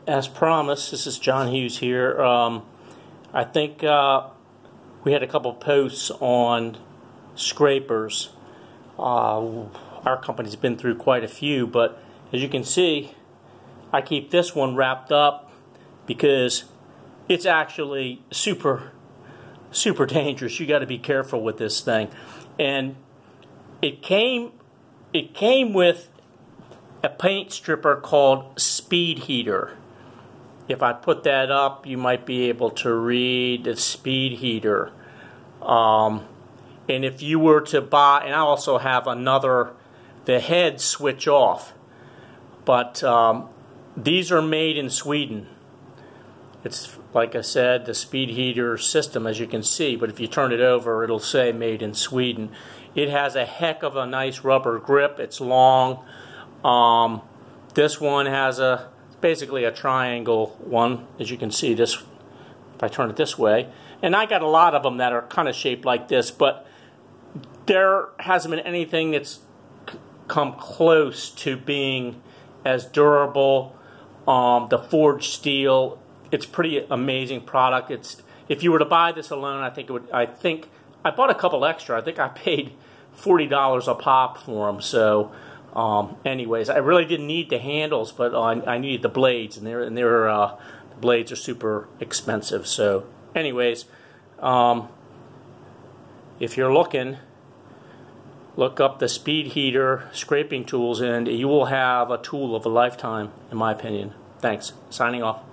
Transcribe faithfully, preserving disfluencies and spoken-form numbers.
as promised, this is John Hughes here. Um, I think uh, we had a couple posts on scrapers. Uh, our company's been through quite a few, but as you can see, I keep this one wrapped up because it's actually super, super dangerous. You got to be careful with this thing. And it came, it came with a paint stripper called Speed Heater. If I put that up, you might be able to read the Speed Heater. Um, and if you were to buy, and I also have another, the heads switch off. But um, these are made in Sweden. It's, like I said, the Speed Heater system, as you can see. But if you turn it over, it'll say made in Sweden. It has a heck of a nice rubber grip. It's long. Um, this one has a basically a triangle one, as you can see. This, if I turn it this way, and I got a lot of them that are kind of shaped like this, but there hasn't been anything that's come close to being as durable. Um, the forged steel, it's pretty amazing product. It's, if you were to buy this alone, I think it would. I think I bought a couple extra. I think I paid forty dollars a pop for them. So. Um, anyways, I really didn't need the handles, but uh, I, I needed the blades, and they're and they're uh, the blades are super expensive. So, anyways, um, if you're looking, look up the Speed Heater scraping tools, and you will have a tool of a lifetime, in my opinion. Thanks. Signing off.